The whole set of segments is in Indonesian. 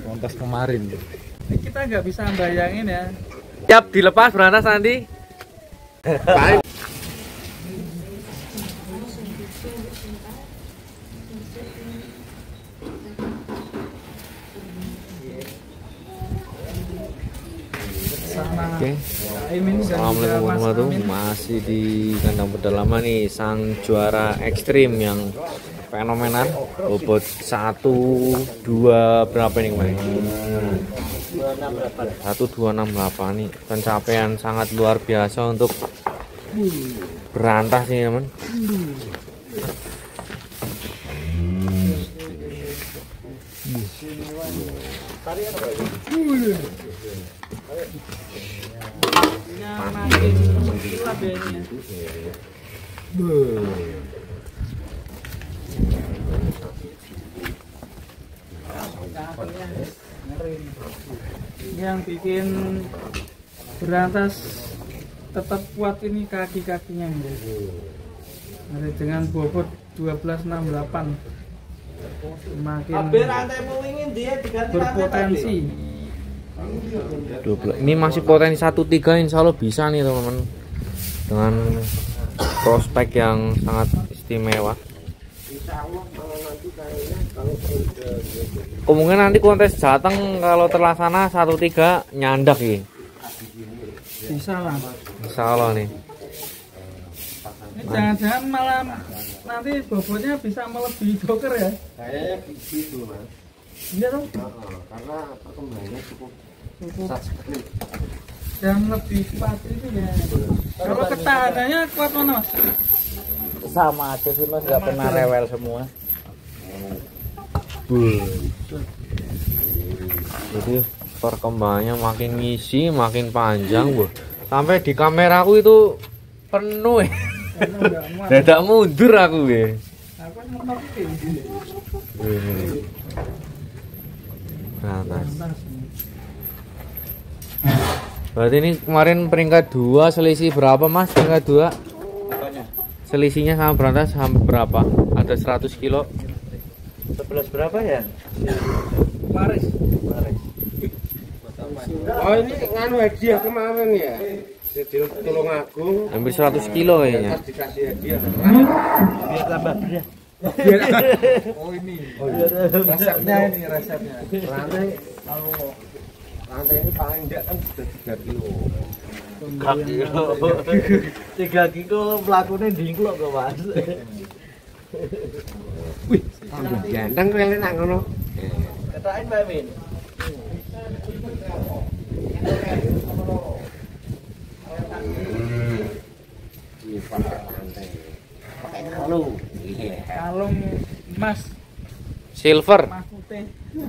kontes kemarin. Kita nggak bisa bayangin ya. Siap dilepas berantas nanti. Baik. Oke. Assalamualaikum warahmatullahi wabarakatuh. Masih di kandang pedalaman nih, sang juara ekstrim yang fenomenal, bobot 1,2 berapa nih kemarin? 1,268 nih, pencapaian sangat luar biasa untuk berantas nih teman. Yang bikin berantas tetap kuat ini kaki-kakinya dengan bobot 1268 semakin berpotensi. Ini masih potensi 1,3, insya Allah bisa nih teman-teman, dengan prospek yang sangat istimewa. Kemungkinan nanti kontes Jateng kalau terlaksana 1,3 nyandak ya. Bisa lah. Insya Allah nih. Jangan-jangan malam nanti bobotnya bisa melebihi joker ya? Kayaknya gitu mas. Iya dong. Karena perkembangannya cukup. Dan lebih kuat itu ya. Kalau ketahanannya kuat mana mas? Sama aja sih mas, nggak pernah rewel semua. Jadi perkembangannya makin ngisi, makin panjang, bu. Sampai di kameraku itu penuh ya. Dadak mundur aku ya. Aku mau Berantas. Berarti ini kemarin peringkat 2, selisih berapa mas? Peringkat 2 selisihnya sama berantas sampai berapa? Ada 100 kilo. 11 berapa ya? Paris. Oh ini nganu hadiah kemarin ya? Tolong aku. Hampir 100 kilo kayaknya. Dikasih hadiah. Biar tambah berat. Oh ini. Oh iya. Resepnya ini resepnya. Rantai ini paling enggak kan sudah 3 kilo. 3 kilo pelakunya dingklok kok mas. Wih, ganteng kalian nak ngono. Ketain Mbak Min. Ini pakai rantai. Pakai kalung. Kalung emas, Silver. emas putih.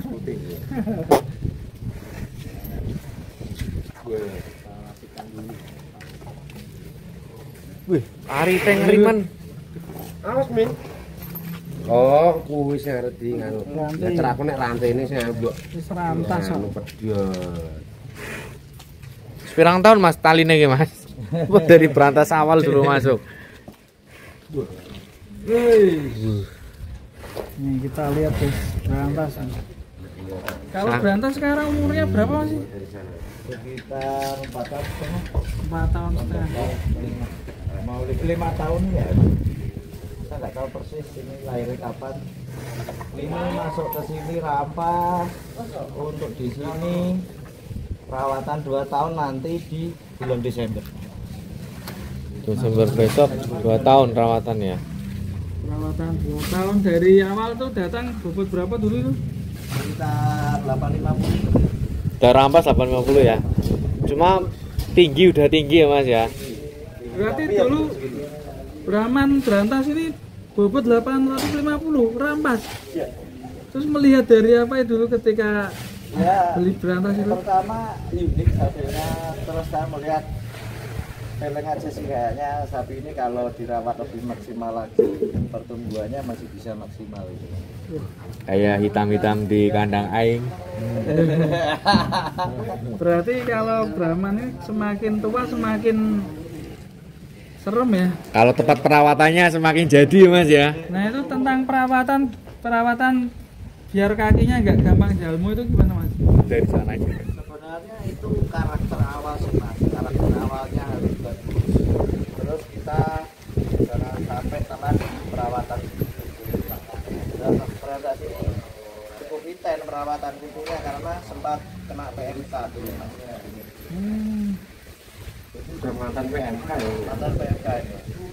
Wih, ari teng rimen. Awas Min. Oh, kuwi sing arep di nganu. Ya ceraku nek rantai ini sing mbok Wis rantas kok. pedhot. Sepirang tahun mas taline iki mas? Dari berantas awal dulu masuk. Nih kita lihat guys, berantas. Kalau berantas sekarang umurnya berapa sih? Sekitar 4 tahun setengah. 4 tahun setengah. Mau 5 tahun ya. Saya nggak tahu persis ini lahirnya kapan. Ini masuk ke sini rampas untuk di sini perawatan 2 tahun nanti di bulan Desember. Desember besok 2 tahun rawatan ya. Perawatan 2 tahun dari awal tuh datang bobot berapa dulu tuh? Sekitar 850. Udah rampas 850 ya. Cuma tinggi udah tinggi ya mas ya. Berarti dulu Brahman berantas ini bobot 850 rampas. Terus melihat dari apa ya dulu ketika beli berantas itu? Pertama unik sapinya, terus saya melihat peleng aja sih kayaknya sapi ini kalau dirawat lebih maksimal lagi pertumbuhannya masih bisa maksimal itu. Kayak hitam-hitam di kandang aing. Berarti kalau Brahman ini semakin tua semakin serem ya. Kalau tepat perawatannya semakin jadi mas ya. Nah itu tentang perawatan biar kakinya nggak gampang jalmu itu gimana mas? Dari sana aja. Sebenarnya itu karakter awal sih mas, karakter awalnya harus bagus. Terus kita jangan sampai telat perawatan kuku. Dan berantas ini cukup intens perawatan kukunya karena sempat kena PMK dulu mas. Itu udah mantan PMK ya. Mantan PMK ini.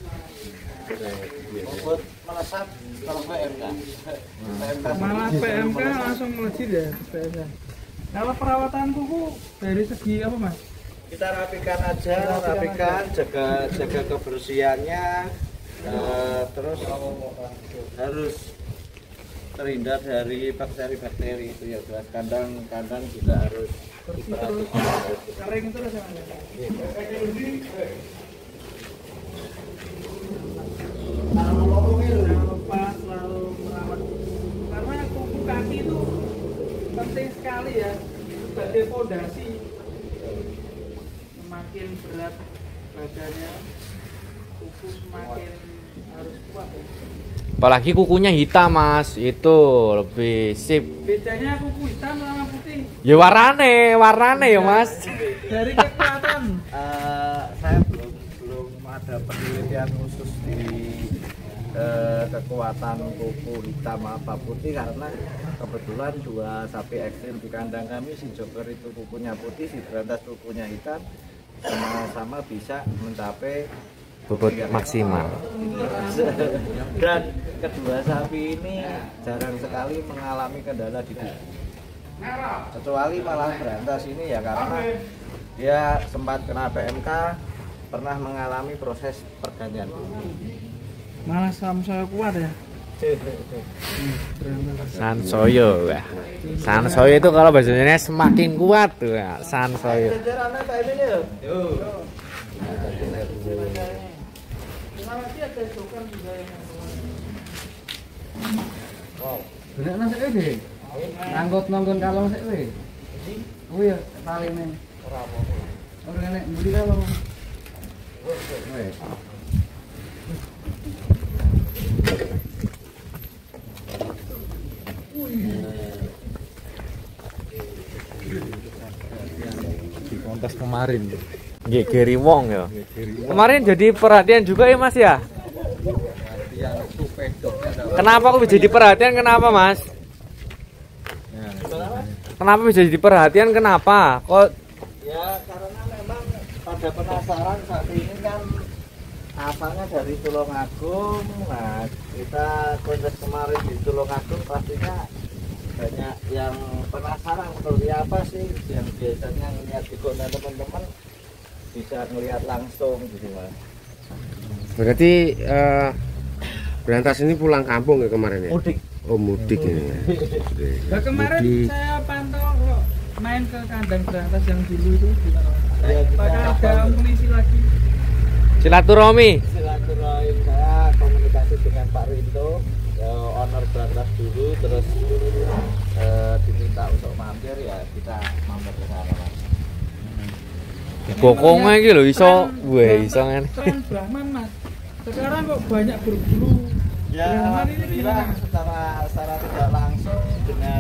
Bobot melesat kalau PMK. Malah PMK langsung melejit ya PMK. Kalau perawatan kuku dari segi apa mas? Kita rapikan aja, jaga kebersihannya, terus harus terhindar dari bakteri-bakteri itu ya jelas. Kandang juga harus Bersih terus, kering terus ya mas. Jangan lupa selalu merawat karena kuku kaki itu penting sekali ya sebagai fondasi. Semakin berat badannya, kuku semakin harus kuat ya. Apalagi kukunya hitam mas, itu lebih sip. Bedanya kuku hitam sama putih Ya warnane ya mas. dari kekuatan. Saya belum ada penelitian khusus di kekuatan kuku hitam apa putih karena kebetulan dua sapi ekstrim di kandang kami, si Joker itu kukunya putih, si Berantas kukunya hitam, sama-sama bisa mencapai Bobot maksimal. dan kedua sapi ini jarang sekali mengalami kendala di kuku, kecuali malah Berantas ini ya karena dia sempat kena PMK, pernah mengalami proses pergantian kuku. Malah saya kuat ya. Sansoyo, wah. Sansoyo itu kalau bahasanya semakin kuat tuh ya. Sansoyo. Bener nang sik deh. Anggot nonggon kalong sik we. Oh ya, taline. Ora apa-apa. Ora nek mburi kalong. Wes. Di kontes kemarin. Nggih Gary Wong ya. Kemarin jadi perhatian juga ya Mas ya. Kenapa kok bisa jadi perhatian? Kenapa Mas? Kenapa bisa jadi perhatian? Kenapa? Kok Ya karena memang pada penasaran saat ini kan asalnya dari Tulungagung. Nah kita kontes kemarin di Tulungagung pastinya banyak yang penasaran seperti apa sih yang biasanya ngeliat di konten teman-teman bisa ngelihat langsung gitu mas. Berarti Berantas ini pulang kampung ya kemarin ya? Mudik. Oh mudik ini. Nah, kemarin Mudik. saya pantau kok main ke kandang Berantas yang dulu itu gimana? Ya, kita Apakah ada apa? amunisi lagi? silaturahmi? Silaturahmi, saya komunikasi dengan Pak Rinto, owner Berantas dulu, terus diminta untuk mampir ya kita mampir ke sana mas. Bokongnya iki lho iso, wah iso kan. Tren Brahman mas. Sekarang kok banyak berburu. Ya Brahman ini alhamdulillah gimana? secara tidak langsung dengan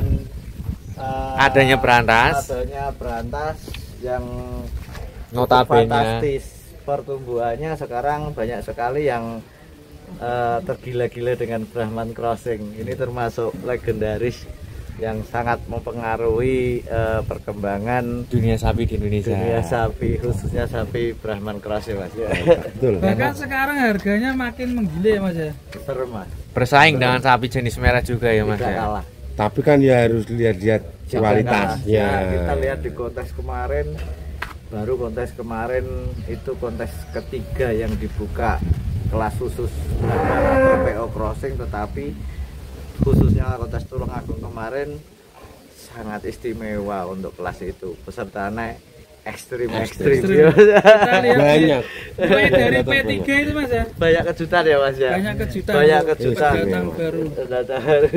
Adanya Berantas. adanya Berantas yang Notabene. fantastis pertumbuhannya sekarang banyak sekali yang tergila-gila dengan Brahman Crossing. Ini termasuk legendaris yang sangat mempengaruhi perkembangan Dunia sapi di Indonesia. dunia sapi, khususnya sapi Brahman Crossing mas. Betul. Bahkan sekarang harganya makin menggila ya mas ya. Serem mas, Bersaing dengan sapi jenis merah juga ya Mas tidak ya. kalah. Tapi kan ya harus lihat-lihat kualitasnya. Ya, kita lihat di kontes kemarin, baru kontes kemarin itu kontes ketiga yang dibuka kelas khusus PO Crossing, tetapi khususnya kontes Tulungagung kemarin sangat istimewa untuk kelas itu. Pesertanya ekstrim. Kita lihat Banyak. mulai dari P3 itu mas ya. Banyak kejutan ya mas ya. Banyak kejutan. Banyak kejutan. Pendatang baru. Pendatang baru.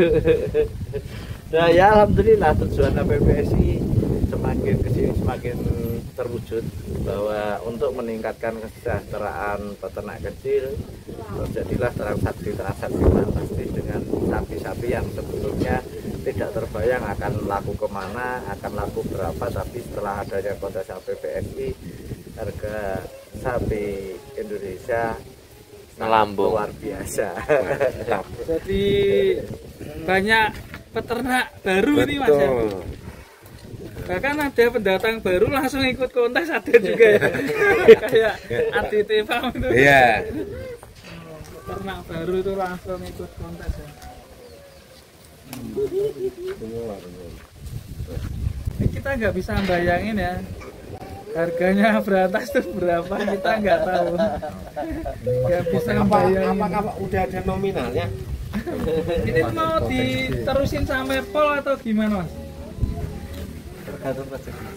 Nah ya alhamdulillah tujuan PPSI semakin kesini semakin terwujud bahwa untuk meningkatkan kesejahteraan peternak kecil terjadilah transaksi fantastis dengan sapi-sapi yang sebelumnya tidak terbayang akan laku kemana, akan laku berapa, tapi setelah adanya kontes PBSI harga sapi Indonesia Melambung. luar biasa. Jadi banyak peternak baru ini Mas ya. Betul. Bahkan ada pendatang baru langsung ikut kontes ada juga ya. Kayak ADT Farm itu. Iya. Peternak baru itu langsung ikut kontes ya. Ini kita nggak bisa bayangin ya. Harganya berantas itu berapa kita nggak tahu. Nggak bisa bayangin. Apakah udah ada nominalnya? Ini mau diterusin sampai pol atau gimana Mas? Tergantung rezeki.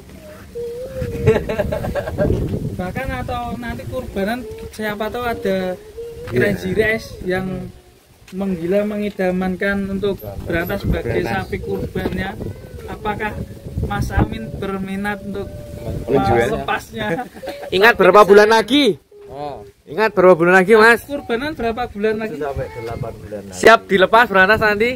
Bahkan atau nanti kurbanan siapa tahu ada crazy race yang menggila mengidamankan untuk berantas sebagai sapi kurbannya. Apakah Mas Amin berminat untuk melepasnya? Ingat berapa bulan lagi? Ingat berapa bulan lagi Mas? Kurbanan berapa bulan lagi? Sampai 8 bulan lagi. Siap dilepas berantas nanti?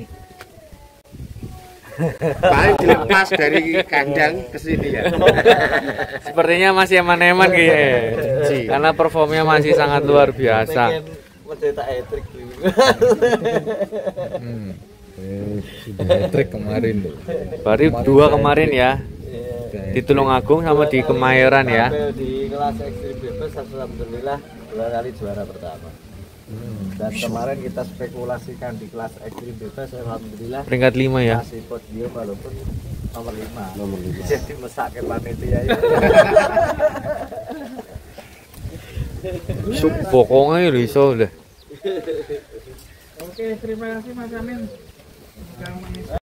Paling dilepas dari kandang ke sini ya. Sepertinya masih eman-eman kayaknya. Karena performnya masih sangat luar biasa. Pengen mencetak hat-trick dulu. Trik kemarin tuh. Baru 2 kemarin ya. Di Tulungagung sama di Kemayoran ya. Tampil di kelas ekstrim bebas alhamdulillah 2 kali juara pertama. Dan kemarin kita spekulasikan di kelas ekstrim bebas alhamdulillah Peringkat 5 ya. masih podium walaupun nomor 5. Nomor 5. Jadi mesake panitia ya. Pokoknya ya iso udah. Oke, terima kasih Mas Amin.